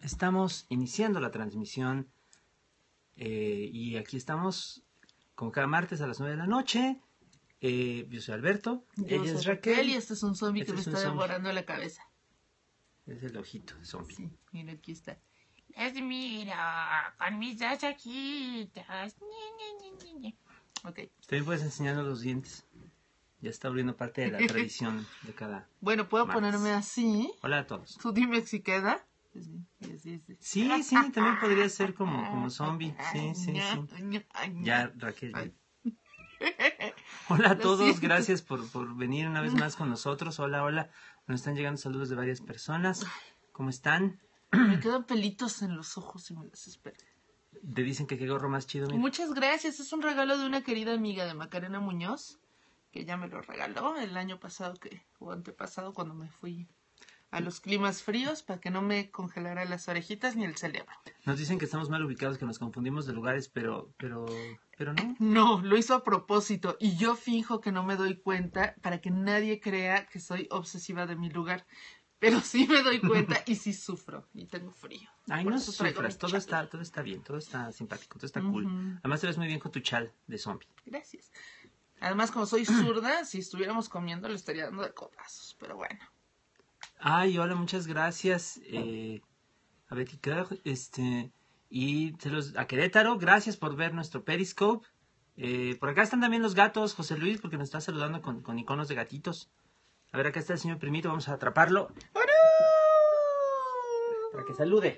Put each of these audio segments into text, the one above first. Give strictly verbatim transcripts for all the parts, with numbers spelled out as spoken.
Estamos iniciando la transmisión eh, y aquí estamos como cada martes a las nueve de la noche. Eh, yo soy Alberto, yo ella soy es Raquel. Raquel y este es un zombie Este que me es un está zombie. devorando la cabeza. Es el ojito de zombie. Sí, mira, aquí está. Les miro con mis dos ojitos. Ñe, Ñe, Ñe, Ñe. Ok. También puedes enseñarnos los dientes. Ya está volviendo parte de la tradición de cada... Bueno, puedo martes. ponerme así. Hola a todos. Tú dime si queda. Sí, sí, sí. Sí, sí, también podría ser como, como zombie. Sí, sí, sí. Ya, Raquel. ya. Ay. Hola a Lo todos, siento. gracias por, por venir una vez más con nosotros. Hola, hola. Nos están llegando saludos de varias personas. ¿Cómo están? Me quedan pelitos en los ojos y me desespero. Te dicen que qué gorro más chido. Mira. Muchas gracias. Es un regalo de una querida amiga de Macarena Muñoz, que ella me lo regaló el año pasado que, o antepasado cuando me fui a los climas fríos para que no me congelara las orejitas ni el cerebro. Nos dicen que estamos mal ubicados, que nos confundimos de lugares, pero, pero, pero no. No, lo hizo a propósito y yo finjo que no me doy cuenta para que nadie crea que soy obsesiva de mi lugar. Pero sí me doy cuenta y sí sufro y tengo frío. Ay, Por no eso traigo sufras, mi todo chal. está, todo está bien, todo está simpático, todo está cool. Ujú. Además te ves muy bien con tu chal de zombie. Gracias. Además, como soy zurda, si estuviéramos comiendo le estaría dando de codazos, pero bueno. Ay, hola, muchas gracias eh, a Betty Kerr, este, y se los, a Querétaro, gracias por ver nuestro Periscope. Eh, por acá están también los gatos, José Luis, porque nos está saludando con, con iconos de gatitos. A ver, acá está el señor Primito, vamos a atraparlo para que salude.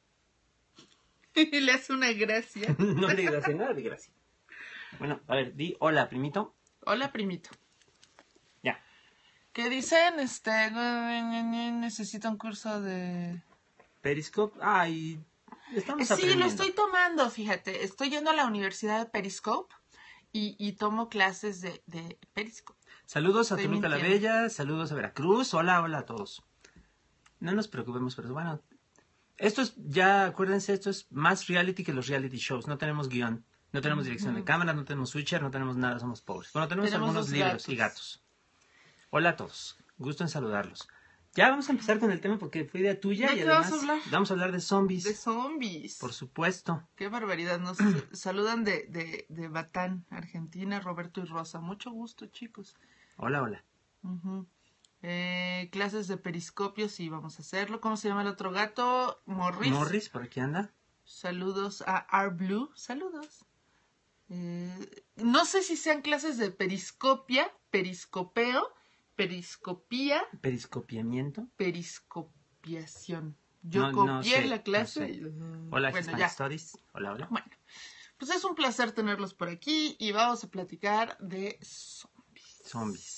Le hace una gracia. No le digas nada de gracia. Bueno, a ver, di hola, Primito. Hola, primito. Ya. ¿Qué dicen? Este, necesito un curso de... Periscope, ay, estamos Sí, aprendiendo. lo estoy tomando, fíjate. Estoy yendo a la Universidad de Periscope y, y tomo clases de, de Periscope. Saludos a Estoy Toluca la mintiendo. Bella, saludos a Veracruz, hola, hola a todos. No nos preocupemos, pero bueno, esto es, ya acuérdense, esto es más reality que los reality shows, no tenemos guión, no tenemos dirección de cámara, no tenemos switcher, no tenemos nada, somos pobres. Bueno, tenemos, Tenemos algunos dos libros gatos. y gatos. Hola a todos, gusto en saludarlos. Ya vamos a empezar con el tema porque fue idea tuya ¿De y qué vas además a hablar? vamos a hablar de zombies, De zombies. por supuesto. Qué barbaridad. Nos saludan de, de, de Batán, Argentina, Roberto y Rosa. Mucho gusto, chicos. Hola, hola. Ujú. Eh, clases de periscopio, sí, vamos a hacerlo. ¿Cómo se llama el otro gato? Morris. Morris, por aquí anda. Saludos a R Blue. Saludos. Eh, no sé si sean clases de periscopia, periscopeo, periscopía, Periscopiamiento. periscopiación. Yo No, no copié sé, la no clase. sé. y- Hola, bueno, Hispanic ya. Studies. Hola, hola. Bueno, pues es un placer tenerlos por aquí y vamos a platicar de zombies. Zombies.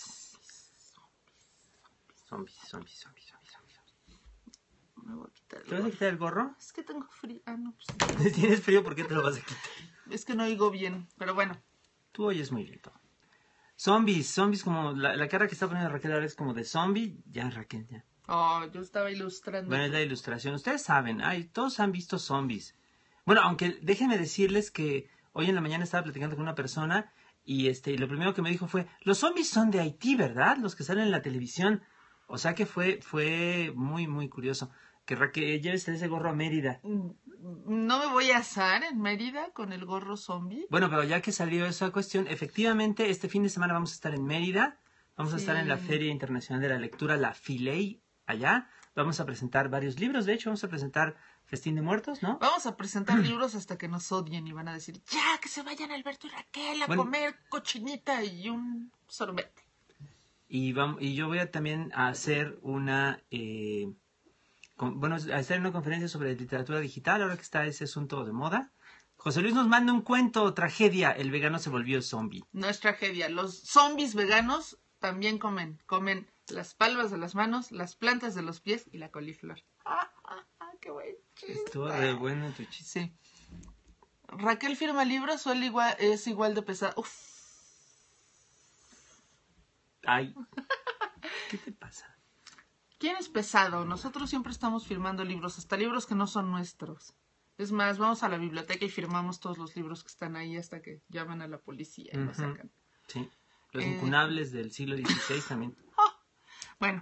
Zombies, zombies, zombies, zombies, zombies. Me voy a quitar el ¿Te vas a gorro. quitar el gorro? Es que tengo frío. Ah, no, pues ¿Tienes frío? ¿Por qué te lo vas a quitar? es que no oigo bien, pero bueno. Tú oyes muy bien todo. Zombies, zombies como... La, la cara que está poniendo Raquel ahora es como de zombie. Ya, Raquel, ya. Oh, yo estaba ilustrando. Bueno, es la ilustración. Ustedes saben, ay, todos han visto zombies. Bueno, aunque déjenme decirles que hoy en la mañana estaba platicando con una persona y este y lo primero que me dijo fue, los zombies son de Haití, ¿verdad? Los que salen en la televisión. O sea que fue fue muy, muy curioso. Que Raquel lleves ese gorro a Mérida. No me voy a asar en Mérida con el gorro zombie. Bueno, pero ya que salió esa cuestión, efectivamente, este fin de semana vamos a estar en Mérida. Vamos a Sí. estar en la Feria Internacional de la Lectura, la Filey, allá. Vamos a presentar varios libros. De hecho, vamos a presentar Festín de Muertos, ¿no? Vamos a presentar libros hasta que nos odien y van a decir, ya, que se vayan Alberto y Raquel a Bueno. comer cochinita y un sorbete. Y, vamos, y yo voy a también a hacer una... eh, con- bueno, a hacer una conferencia sobre literatura digital, ahora que está ese asunto de moda. José Luis nos manda un cuento, tragedia, el vegano se volvió zombie. No es tragedia. Los zombies veganos también comen. Comen las palmas de las manos, las plantas de los pies y la coliflor. ¡Ah, ah, ah, qué buen chiste! Estuvo re bueno tu chiste. Sí. Raquel firma libros o él igual, es igual de pesado. Uf. Ay, ¿qué te pasa? ¿Quién es pesado? Nosotros siempre estamos firmando libros, hasta libros que no son nuestros. Es más, vamos a la biblioteca y firmamos todos los libros que están ahí hasta que llaman a la policía y nos Ujú. sacan. Sí, los Eh. incunables del siglo dieciséis también. Bueno,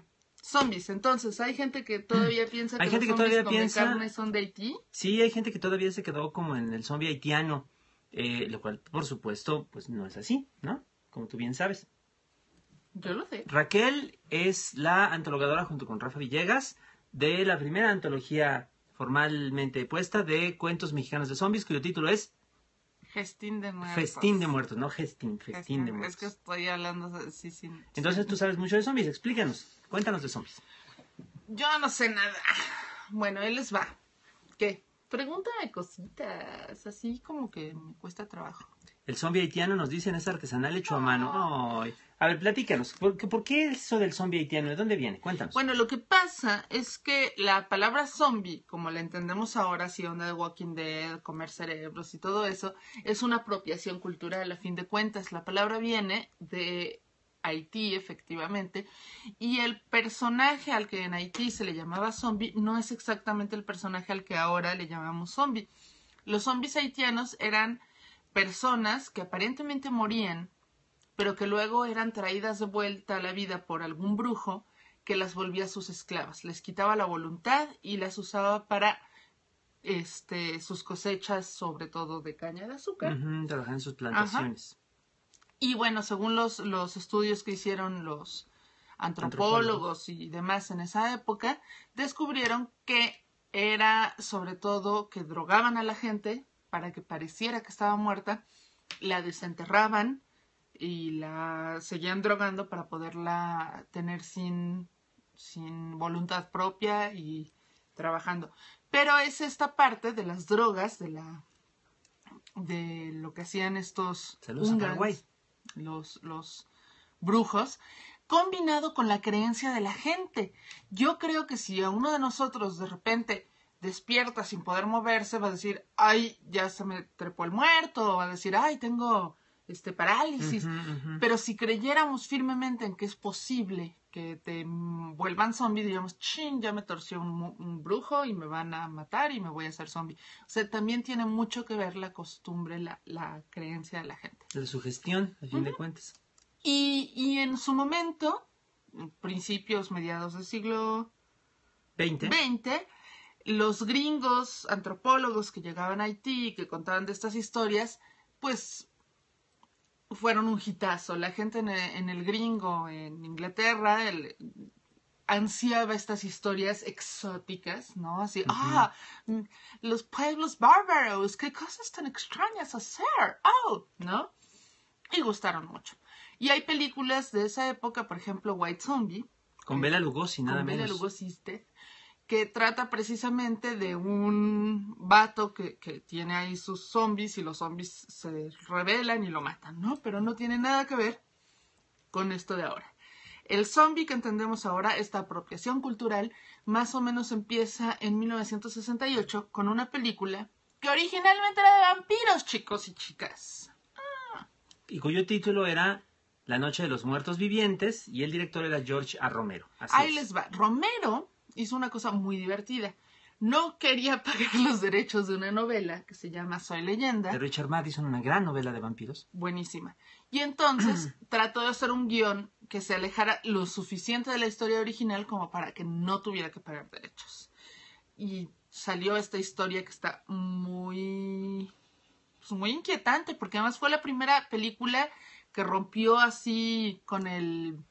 Zombies, entonces, ¿hay gente que todavía piensa que Hay gente los que zombies todavía come piensa- carne son de Haití? Sí, hay gente que todavía se quedó como en el zombie haitiano, eh, lo cual, por supuesto, pues no es así, ¿no? Como tú bien sabes. Yo lo sé. Raquel es la antologadora junto con Rafa Villegas de la primera antología formalmente puesta de cuentos mexicanos de zombies, cuyo título es Festín de muertos. Festín de Muertos, no Festín, Festín Festín, de Muertos. Es que estoy hablando así sin... Entonces sin- tú sabes mucho de zombies, explícanos, cuéntanos de zombies. Yo no sé nada. Bueno, él les va. ¿Qué? Pregúntame cositas, así como que me cuesta trabajo. El zombie haitiano nos dicen es artesanal hecho a mano. Ay. A ver, platícanos, ¿por qué, por qué eso del zombie haitiano? ¿De dónde viene? Cuéntanos. Bueno, lo que pasa es que la palabra zombie, como la entendemos ahora, si onda de Walking Dead, comer cerebros y todo eso, es una apropiación cultural a fin de cuentas. La palabra viene de Haití, efectivamente, y el personaje al que en Haití se le llamaba zombie no es exactamente el personaje al que ahora le llamamos zombie. Los zombies haitianos eran personas que aparentemente morían, pero que luego eran traídas de vuelta a la vida por algún brujo que las volvía sus esclavas. Les quitaba la voluntad y las usaba para este, sus cosechas, sobre todo de caña de azúcar. Ujú, trabajan en sus plantaciones. Y bueno, según los, los estudios que hicieron los antropólogos, antropólogos y demás en esa época, descubrieron que era sobre todo que drogaban a la gente para que pareciera que estaba muerta, la desenterraban y la seguían drogando para poderla tener sin, sin voluntad propia y trabajando. Pero es esta parte de las drogas, de la de lo que hacían estos Saludos a Paraguay. los, los brujos, combinado con la creencia de la gente. Yo creo que si a uno de nosotros de repente despierta sin poder moverse, va a decir, ay, ya se me trepó el muerto, o va a decir, ay, tengo este parálisis. Ujú, ujú. Pero si creyéramos firmemente en que es posible que te mm, vuelvan zombie, diríamos, chin, ya me torció un, mu- un brujo y me van a matar y me voy a hacer zombie. O sea, también tiene mucho que ver la costumbre, la, la creencia de la gente. De su gestión, a fin de cuentas. Y, y en su momento, principios, mediados del siglo veinte. veinte, los gringos antropólogos que llegaban a Haití y que contaban de estas historias, pues fueron un hitazo. La gente en el, en el gringo, en Inglaterra, el, ansiaba estas historias exóticas, ¿no? Así, Ujú. ah, mm, los pueblos bárbaros, qué cosas tan extrañas hacer, oh, ¿no? Y gustaron mucho. Y hay películas de esa época, por ejemplo, White Zombie, Con que- Bela Lugosi, nada con Bela menos. Lugosi, ¿viste? Que trata precisamente de un vato que, que tiene ahí sus zombies y los zombies se rebelan y lo matan, ¿no? Pero no tiene nada que ver con esto de ahora. El zombie que entendemos ahora, esta apropiación cultural, más o menos empieza en mil novecientos sesenta y ocho con una película que originalmente era de vampiros, chicos y chicas. Y cuyo título era La Noche de los Muertos Vivientes, y el director era George A. Romero. Así Ahí es. les va. Romero hizo una cosa muy divertida. No quería pagar los derechos de una novela que se llama Soy Leyenda. De Richard Madison, una gran novela de vampiros. Buenísima. Y entonces trató de hacer un guión que se alejara lo suficiente de la historia original como para que no tuviera que pagar derechos. Y salió esta historia que está muy, pues, muy inquietante, porque además fue la primera película que rompió así con el,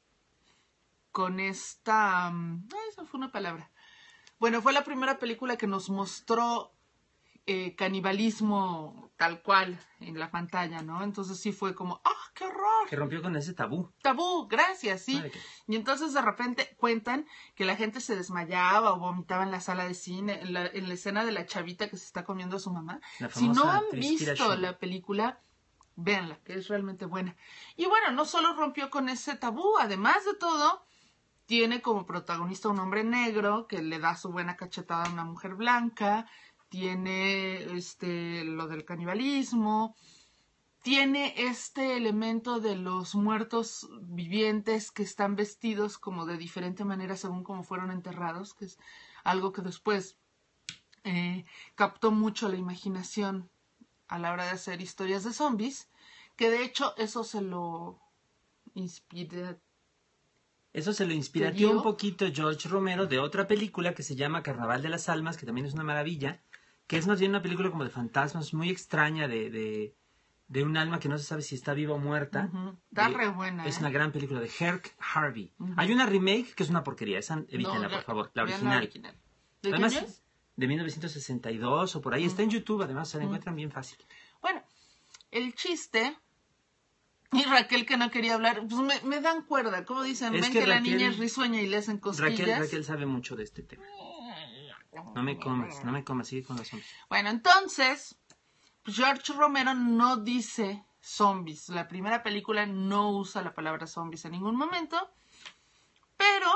con esta, um, ay, esa fue una palabra. Bueno, fue la primera película que nos mostró eh, canibalismo tal cual en la pantalla, ¿no? Entonces sí fue como, ¡ah, qué horror! Que rompió con ese tabú. Tabú, gracias, sí. Vale, que- Y entonces de repente cuentan que la gente se desmayaba o vomitaba en la sala de cine, en la, en la escena de la chavita que se está comiendo a su mamá. La Si no famosa han actriz Kira visto Shore. la película, véanla, que es realmente buena. Y bueno, no solo rompió con ese tabú, además de todo, tiene como protagonista un hombre negro que le da su buena cachetada a una mujer blanca, tiene este lo del canibalismo, tiene este elemento de los muertos vivientes que están vestidos como de diferente manera según cómo fueron enterrados, que es algo que después eh, captó mucho la imaginación a la hora de hacer historias de zombies, que de hecho eso se lo inspira, Eso se lo inspiratió un poquito George Romero de otra película que se llama Carnaval de las Almas, que también es una maravilla, que es más bien una película como de fantasmas, muy extraña, de, de, de un alma que no se sabe si está viva o muerta. Uh-huh. Está de, re buena, Es ¿eh? una gran película de Herc Harvey. Uh-huh. Hay una remake que es una porquería, esa evítenla, No, por favor, la vean original. la original. ¿De qué Además, año es? de mil novecientos sesenta y dos o por ahí, Uh-huh. está en YouTube, además se la encuentran bien fácil. Bueno, el chiste... Y Raquel, que no quería hablar, pues me, me dan cuerda. ¿Cómo dicen? Es Ven que que, la Raquel- niña es risueña y le hacen cosquillas. Raquel, Raquel sabe mucho de este tema. No me comas, no me comas, sigue con los zombies. Bueno, entonces, George Romero no dice zombies. La primera película no usa la palabra zombies en ningún momento, pero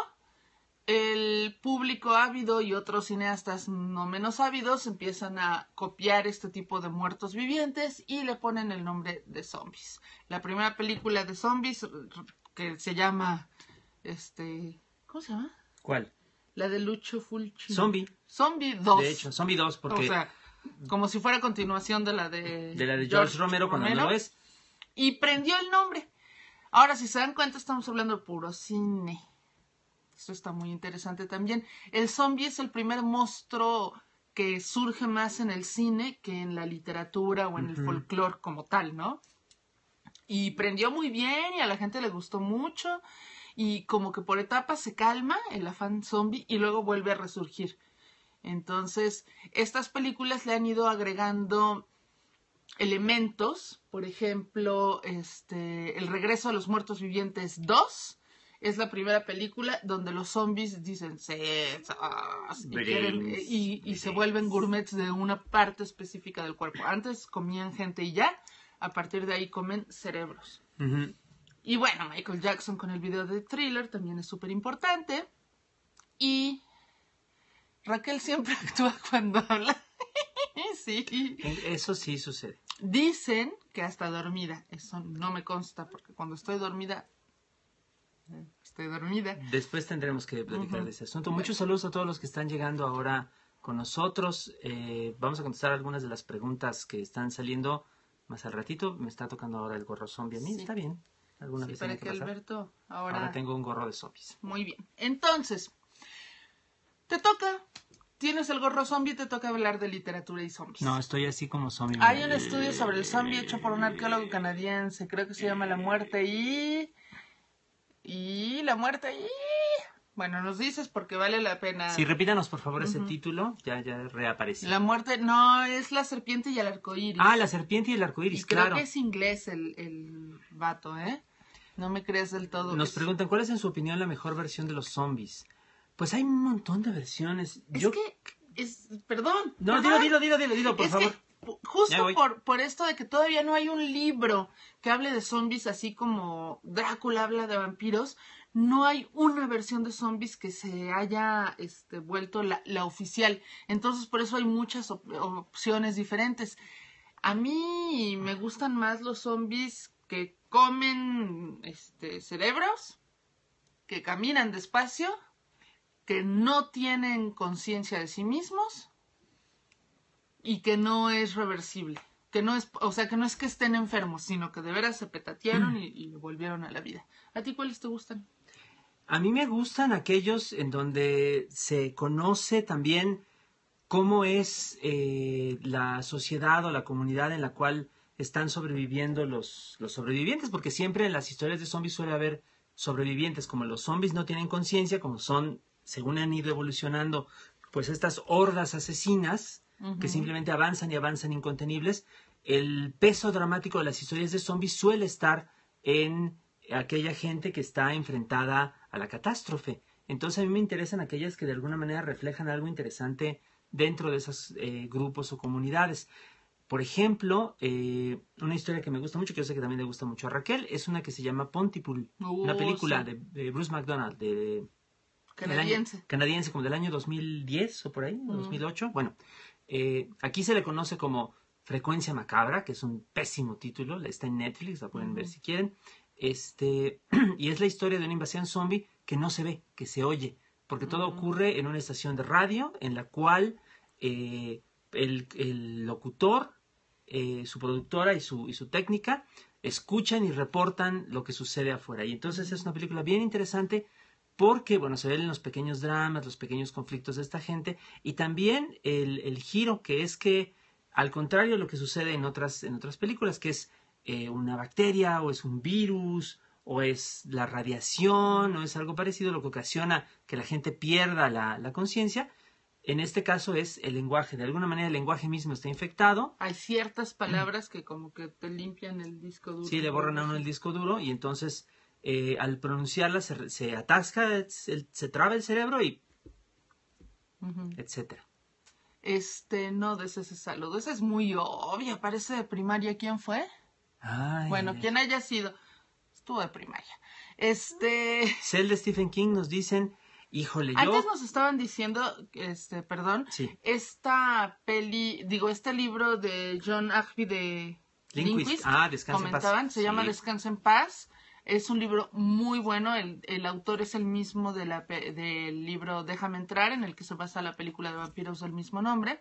el público ávido y otros cineastas no menos ávidos empiezan a copiar este tipo de muertos vivientes y le ponen el nombre de zombies. La primera película de zombies, que se llama, este, ¿cómo se llama? ¿Cuál? La de Lucio Fulci. Zombie. Zombie dos. De hecho, Zombie dos, porque... O sea, como si fuera continuación de la de... de la de George, George Romero, cuando Romero, no lo es. Y prendió el nombre. Ahora, si se dan cuenta, estamos hablando de puro cine. Esto está muy interesante también. El zombie es el primer monstruo que surge más en el cine que en la literatura o en uh-huh. el folclore como tal, ¿no? Y prendió muy bien y a la gente le gustó mucho. Y como que por etapas se calma el afán zombie y luego vuelve a resurgir. Entonces, estas películas le han ido agregando elementos. Por ejemplo, este, El regreso a los muertos vivientes dos. Es la primera película donde los zombies dicen sesos y, quieren, y, y se vuelven gourmets de una parte específica del cuerpo. Antes comían gente y ya, a partir de ahí comen cerebros. Uh-huh. Y bueno, Michael Jackson con el video de Thriller también es súper importante. Y Raquel siempre actúa cuando habla. Sí. Eso sí sucede. Dicen que hasta dormida. Eso no me consta porque cuando estoy dormida... Estoy dormida. Después tendremos que platicar uh-huh. de ese asunto. Bueno. Muchos saludos a todos los que están llegando ahora con nosotros. Eh, vamos a contestar algunas de las preguntas que están saliendo más al ratito. Me está tocando ahora el gorro zombie a mí. Sí. Está bien. ¿Alguna sí, vez para que, que Alberto ahora... ahora tengo un gorro de zombies. Muy bien. Entonces, te toca... Tienes el gorro zombie, te toca hablar de literatura y zombies. No, estoy así como zombie. Hay un estudio sobre el zombie hecho por un arqueólogo canadiense. Creo que se llama La Muerte y... Y la muerte y... Bueno, nos dices porque vale la pena. Sí, repítanos por favor uh-huh. ese título. Ya, ya reapareció. La muerte, no, es La serpiente y el arcoíris. Ah, La serpiente y el arcoíris, y creo claro. que es inglés el, el vato, ¿eh? No me creas del todo. Nos es... preguntan, ¿cuál es en su opinión la mejor versión de los zombies? Pues hay un montón de versiones. Es Yo... que, es, perdón. No, perdón. dilo, dilo, dilo, dilo, por es favor. Que... Justo por, por esto de que todavía no hay un libro que hable de zombies así como Drácula habla de vampiros, no hay una versión de zombies que se haya este, vuelto la, la oficial. Entonces por eso hay muchas op- opciones diferentes. A mí me gustan más los zombies que comen este, cerebros, que caminan despacio, que no tienen conciencia de sí mismos y que no es reversible, que no es, o sea, que no es que estén enfermos, sino que de veras se petatearon y, y volvieron a la vida. ¿A ti cuáles te gustan? A mí me gustan aquellos en donde se conoce también cómo es eh, la sociedad o la comunidad en la cual están sobreviviendo los, los sobrevivientes, porque siempre en las historias de zombies suele haber sobrevivientes. Como los zombies no tienen conciencia, como son, según han ido evolucionando, pues estas hordas asesinas, uh-huh. que simplemente avanzan y avanzan incontenibles, el peso dramático de las historias de zombies suele estar en aquella gente que está enfrentada a la catástrofe. Entonces a mí me interesan aquellas que de alguna manera reflejan algo interesante dentro de esos eh, grupos o comunidades. Por ejemplo, eh, una historia que me gusta mucho, que yo sé que también le gusta mucho a Raquel, es una que se llama Pontypool, uh, una película sí. de, de Bruce McDonald, de, canadiense. Año, canadiense, como del año dos mil diez o por ahí, uh-huh. dos mil ocho. Bueno, eh, aquí se le conoce como Frecuencia Macabra, que es un pésimo título, está en Netflix, la pueden uh-huh. ver si quieren. Este, y es la historia de una invasión zombie que no se ve, que se oye, porque uh-huh. todo ocurre en una estación de radio en la cual eh, el, el locutor, eh, su productora y su, y su técnica escuchan y reportan lo que sucede afuera. Y entonces es una película bien interesante porque, bueno, se ven los pequeños dramas, los pequeños conflictos de esta gente, y también el, el giro que es que, al contrario de lo que sucede en otras, en otras películas, que es eh, una bacteria, o es un virus, o es la radiación, o es algo parecido, lo que ocasiona que la gente pierda la, la conciencia, en este caso es el lenguaje. De alguna manera el lenguaje mismo está infectado. Hay ciertas palabras que como que te limpian el disco duro. Sí, le borran a uno el disco duro y entonces eh, al pronunciarla se, se atasca, se, se traba el cerebro y Uh-huh. etcétera. Este, no, de ese se saludo. Esa es muy obvia, parece de primaria. ¿Quién fue? Ay, Bueno, ay, quien haya sido. Estuvo de primaria. Este... Cell de Stephen King nos dicen, híjole, yo... Antes nos estaban diciendo, este, perdón, Sí. esta peli, digo, este libro de John Ashby de Lindquist. Lindquist, Ah, Descansa en paz. comentaban, se llama Sí. Descansa en paz. Es un libro muy bueno, el, el autor es el mismo de la, pe- del libro Déjame entrar, en el que se basa la película de vampiros del mismo nombre.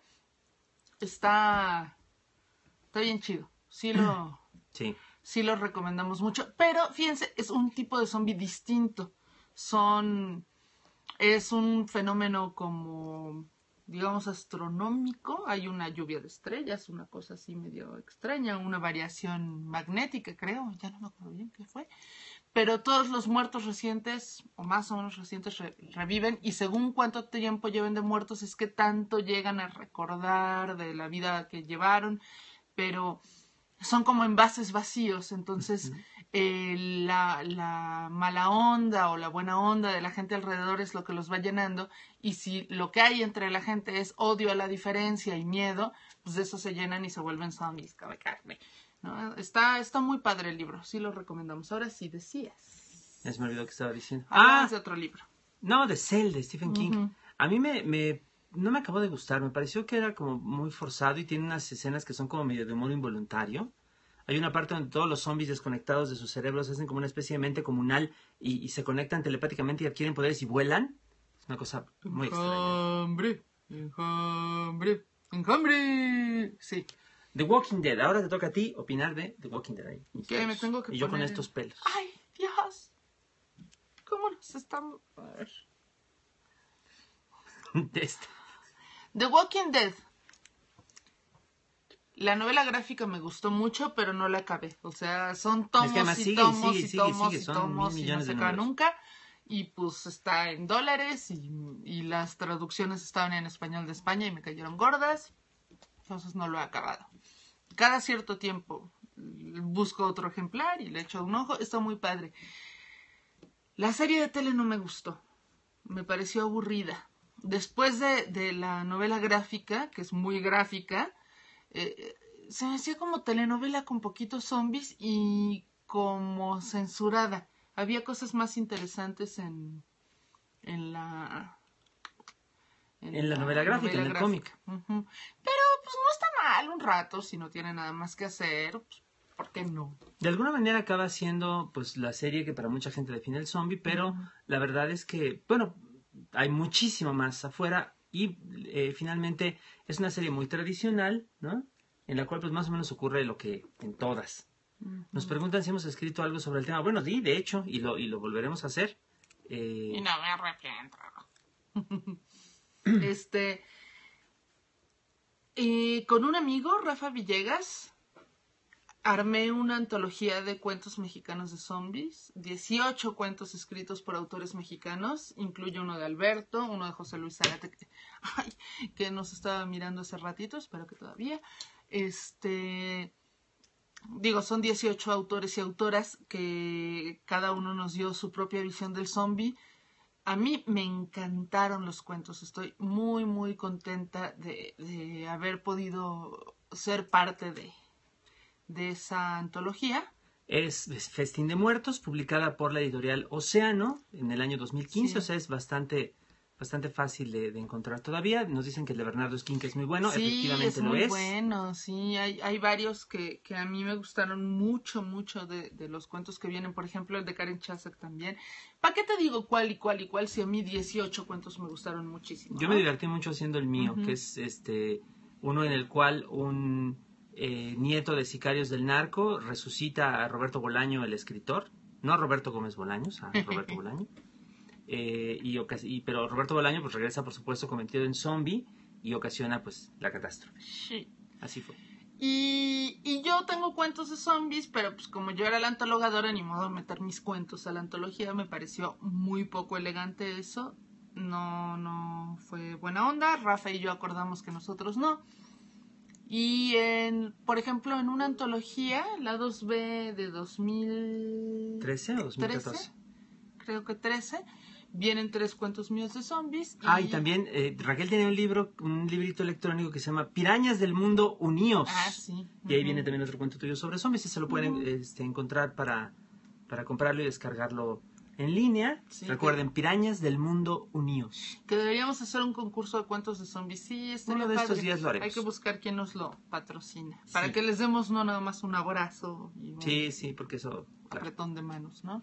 Está, está bien chido, sí lo, Sí. sí lo recomendamos mucho, pero fíjense, es un tipo de zombie distinto. Son, es un fenómeno como, digamos, astronómico. Hay una lluvia de estrellas, una cosa así medio extraña, una variación magnética, creo, ya no me acuerdo bien qué fue. Pero todos los muertos recientes, o más o menos recientes, re- reviven, y según cuánto tiempo lleven de muertos es que tanto llegan a recordar de la vida que llevaron, pero son como envases vacíos, entonces eh, la, la mala onda o la buena onda de la gente alrededor es lo que los va llenando, y si lo que hay entre la gente es odio a la diferencia y miedo, pues de eso se llenan y se vuelven zombies, come carne, ¿no? Está, está muy padre el libro, sí lo recomendamos. Ahora sí, decías. Ya se me olvidó que estaba diciendo. Hablamos Ah, de otro libro. no, de Cell de Stephen King. Ujú. A mí me, me... No me acabó de gustar, me pareció que era como muy forzado y tiene unas escenas que son como medio de humor involuntario. Hay una parte donde todos los zombies desconectados de sus cerebros hacen como una especie de mente comunal y, y se conectan telepáticamente y adquieren poderes y vuelan. Es una cosa muy extraña. Enjambre, enjambre, enjambre. Sí. The Walking Dead, ahora te toca a ti opinar de The Walking Dead. Ahí, mis ¿Qué? Me pelos. tengo que y yo con poner estos en- pelos. ¡Ay, Dios! ¿Cómo nos están...? A ver. De este. The Walking Dead. La novela gráfica me gustó mucho, pero no la acabé. O sea, son tomos además y sigue, tomos sigue, y sigue, tomos sigue. y Son tomos mil y no millones se de acaba números. nunca. Y pues está en dólares y, y las traducciones estaban en español de España y me cayeron gordas. Entonces no lo he acabado. Cada cierto tiempo busco otro ejemplar y le echo un ojo. Está muy padre. La serie de tele no me gustó. Me pareció aburrida. Después de, de la novela gráfica, que es muy gráfica, eh, se me hacía como telenovela con poquitos zombies y como censurada. Había cosas más interesantes en, en la... En la novela gráfica, en el cómic. Ujú. Pero pues no está mal un rato, si no tiene nada más que hacer, pues, ¿por qué no? De alguna manera acaba siendo pues la serie que para mucha gente define el zombie, pero Ujú. la verdad es que, bueno, hay muchísimo más afuera y eh, finalmente es una serie muy tradicional, ¿no? En la cual pues más o menos ocurre lo que en todas. Nos preguntan si hemos escrito algo sobre el tema. Bueno, sí, de hecho, y lo, y lo volveremos a hacer. Eh, Y no me arrepiento. Este. Y con un amigo, Rafa Villegas, armé una antología de cuentos mexicanos de zombies. dieciocho cuentos escritos por autores mexicanos. Incluye uno de Alberto, uno de José Luis Zárate, que, ay, que nos estaba mirando hace ratito, espero que todavía. Este. Digo, son dieciocho autores y autoras que cada uno nos dio su propia visión del zombie. A mí me encantaron los cuentos. Estoy muy, muy contenta de, de haber podido ser parte de, de esa antología. es Festín de Muertos, publicada por la editorial Océano en el año dos mil quince, Sí. o sea, es bastante, bastante fácil de, de encontrar todavía. Nos dicen que el de Bernardo Esquinca es muy bueno, Sí, efectivamente es lo muy es. bueno. Sí, hay, hay varios que, que a mí me gustaron mucho, mucho de, de los cuentos que vienen. Por ejemplo, el de Karen Chazak también. ¿Para qué te digo cuál y cuál y cuál si a mí dieciocho cuentos me gustaron muchísimo? Yo ¿no? me divertí mucho haciendo el mío, Ujú. que es este uno en el cual un eh, nieto de sicarios del narco resucita a Roberto Bolaño, el escritor, no a Roberto Gómez Bolaños, a Roberto Bolaño, eh, y, ocas- y pero Roberto Bolaño pues regresa, por supuesto, convertido en zombie y ocasiona pues la catástrofe. Sí. Así fue. Y, y yo tengo cuentos de zombies, pero pues como yo era la antologadora, ni modo de meter mis cuentos a la antología, me pareció muy poco elegante eso. No, no fue buena onda. Rafa y yo acordamos que nosotros no. Y en, por ejemplo, en una antología, la dos B de dos mil ¿trece o dos mil catorce? Creo que trece, vienen tres cuentos míos de zombies. Y... Ah, y también eh, Raquel tiene un libro, un librito electrónico que se llama Pirañas del Mundo Uníos. Ah, sí. Y ahí Ujú. viene también otro cuento tuyo sobre zombies y se lo pueden Ujú. este, encontrar para, para comprarlo y descargarlo en línea. Sí, Recuerden, Pirañas del Mundo Uníos. Que deberíamos hacer un concurso de cuentos de zombies. Sí, estaría Uno de estos padre. días lo haremos. Hay que buscar quién nos lo patrocina. Para Sí. que les demos no nada más un abrazo y un Sí, sí, porque eso... claro. apretón de manos, ¿no?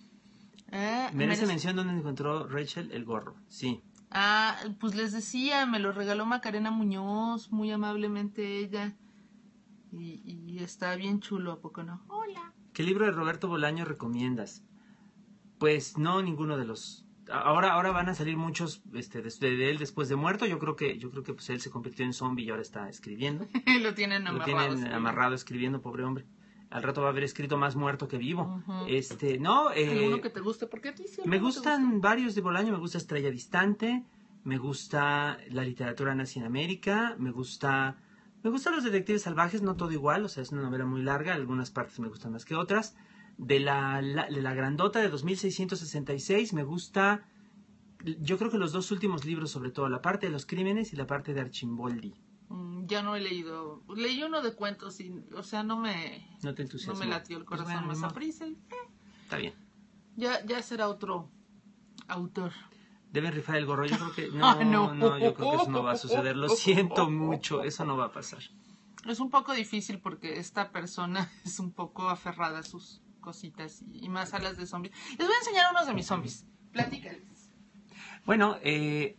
Eh, Merece merece- mención donde encontró Rachel el gorro. Sí. Ah, pues les decía, me lo regaló Macarena Muñoz, muy amablemente ella. Y, y está bien chulo, ¿a poco no? Hola. ¿Qué libro de Roberto Bolaño recomiendas? Pues no, ninguno de los... Ahora, ahora van a salir muchos este, de, de él después de muerto. Yo creo que, yo creo que pues, él se convirtió en zombie y ahora está escribiendo. Lo tienen Lo amarrado. tienen sí. amarrado escribiendo, pobre hombre. Al rato va a haber escrito más muerto que vivo. Ujú. Este, no, eh, ¿Alguno que te guste? ¿Por qué a ti sí me alguno te gustan varios de Bolaño. Me gusta Estrella Distante, me gusta la literatura nazi en América, me gusta, me gustan los detectives salvajes, no todo igual, o sea, es una novela muy larga, algunas partes me gustan más que otras. De la, la, de la grandota de dos mil seiscientos sesenta y seis me gusta, yo creo que los dos últimos libros, sobre todo la parte de los crímenes y la parte de Archimboldi. Mm, ya no he leído. Leí uno de cuentos y, o sea, no me, No te no entusiasma. me latió el Pues corazón bueno, más ni modo. aprisa. y, eh, Está bien. Ya, ya será otro autor. Deben rifar el gorro. Yo creo que no, Ah, no, no. yo creo que eso no va a suceder. Lo siento mucho, eso no va a pasar. Es un poco difícil porque esta persona es un poco aferrada a sus cositas y, y más a las de zombies. Les voy a enseñar unos de mis zombies. Platícales. Bueno, eh,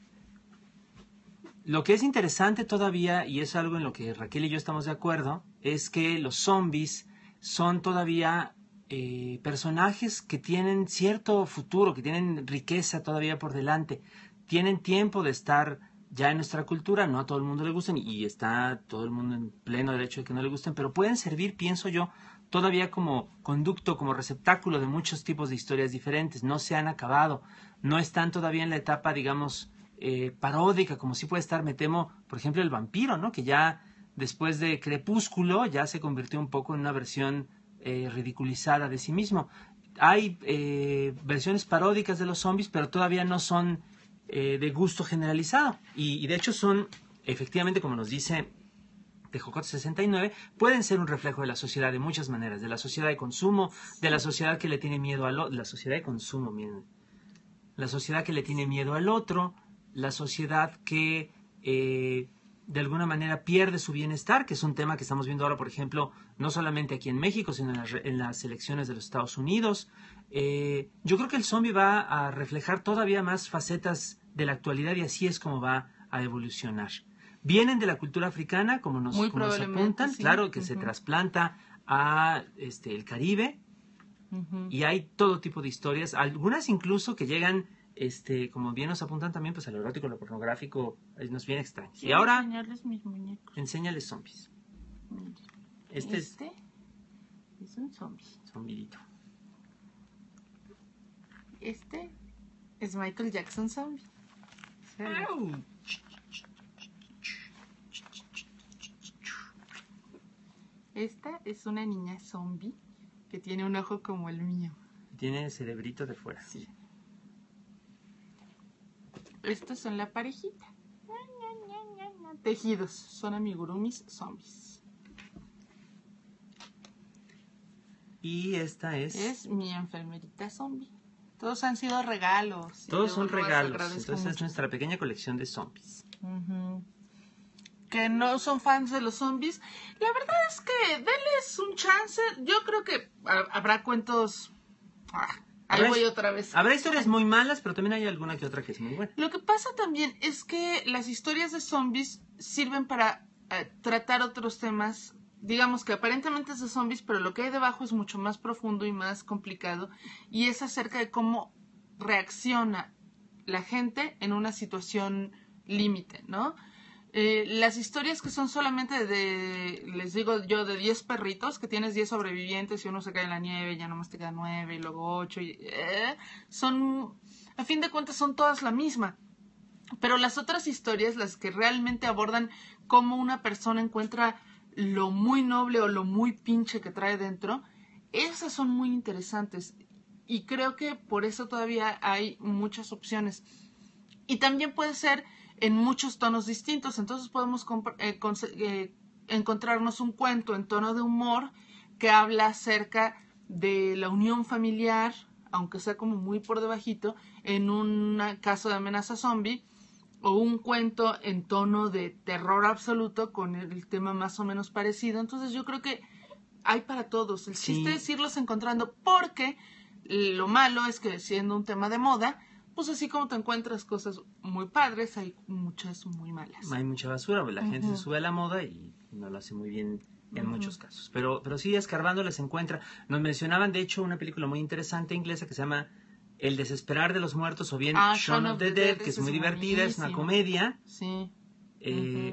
lo que es interesante todavía, y es algo en lo que Raquel y yo estamos de acuerdo, es que los zombies son todavía eh, personajes que tienen cierto futuro, que tienen riqueza todavía por delante, tienen tiempo de estar ya en nuestra cultura, no a todo el mundo le gustan y está todo el mundo en pleno derecho de que no le gusten, pero pueden servir, pienso yo, todavía como conducto, como receptáculo de muchos tipos de historias diferentes, no se han acabado, no están todavía en la etapa, digamos, eh, paródica, como sí puede estar, me temo, por ejemplo, el vampiro, ¿no? Que ya después de Crepúsculo ya se convirtió un poco en una versión eh, ridiculizada de sí mismo. Hay eh, versiones paródicas de los zombies, pero todavía no son eh, de gusto generalizado. Y, y de hecho son, efectivamente, como nos dice Tejocote sesenta y nueve, pueden ser un reflejo de la sociedad de muchas maneras, de la sociedad de consumo, de la sociedad que le tiene miedo al otro, la sociedad de consumo, miren, la sociedad que le tiene miedo al otro, la sociedad que eh, de alguna manera pierde su bienestar, que es un tema que estamos viendo ahora, por ejemplo, no solamente aquí en México, sino en las, en las elecciones de los Estados Unidos. Eh, yo creo que el zombie va a reflejar todavía más facetas de la actualidad y así es como va a evolucionar. Vienen de la cultura africana, como nos, Muy como nos probablemente, apuntan, sí. claro, que Ujú. se trasplanta a este, el Caribe, Ujú. y hay todo tipo de historias, algunas incluso que llegan, este, como bien nos apuntan también, pues a lo erótico, lo pornográfico, eh, nos viene extraño. Y Quiero ahora, enseñarles mis muñecos. enséñales zombies. Miren, Este, Este es un zombie. es zombidito. Este es Michael Jackson zombie. Esta es una niña zombie que tiene un ojo como el mío. Tiene el cerebrito de fuera. Sí. Estos son la parejita. Tejidos. Son amigurumis zombies. Y esta es... Es mi enfermerita zombie. Todos han sido regalos. y Todos yo son los regalos. agradezco Entonces es mucho. nuestra pequeña colección de zombies. Ujú. Que no son fans de los zombies. La verdad es que denles un chance. Yo creo que ha- habrá cuentos. Ah, ahí Habrá voy his- otra vez. Habrá historias muy malas, pero también hay alguna que otra que es muy buena. Lo que pasa también es que las historias de zombies sirven para eh, tratar otros temas. Digamos que aparentemente es de zombies, pero lo que hay debajo es mucho más profundo y más complicado. Y es acerca de cómo reacciona la gente en una situación límite, ¿no? Eh, las historias que son solamente de, les digo yo, de diez perritos, que tienes diez sobrevivientes y uno se cae en la nieve, ya nomás te quedan nueve y luego ocho, y, eh, son, a fin de cuentas son todas la misma. Pero las otras historias, las que realmente abordan cómo una persona encuentra lo muy noble o lo muy pinche que trae dentro, esas son muy interesantes. Y creo que por eso todavía hay muchas opciones. Y también puede ser en muchos tonos distintos. Entonces podemos eh, eh, encontrarnos un cuento en tono de humor que habla acerca de la unión familiar, aunque sea como muy por debajito, en un caso de amenaza zombie, o un cuento en tono de terror absoluto con el tema más o menos parecido. Entonces yo creo que hay para todos. El Sí. chiste es irlos encontrando, porque lo malo es que siendo un tema de moda, pues así como te encuentras cosas muy padres, hay muchas muy malas. Hay mucha basura, pues la Uh-huh. gente se sube a la moda y no lo hace muy bien en Uh-huh. muchos casos. Pero, pero sí, escarbando les encuentra. Nos mencionaban, de hecho, una película muy interesante inglesa que se llama El desesperar de los muertos, o bien Ah, Shaun of the Dead, que es esa muy divertida, es una buenísima. comedia. Sí. Eh,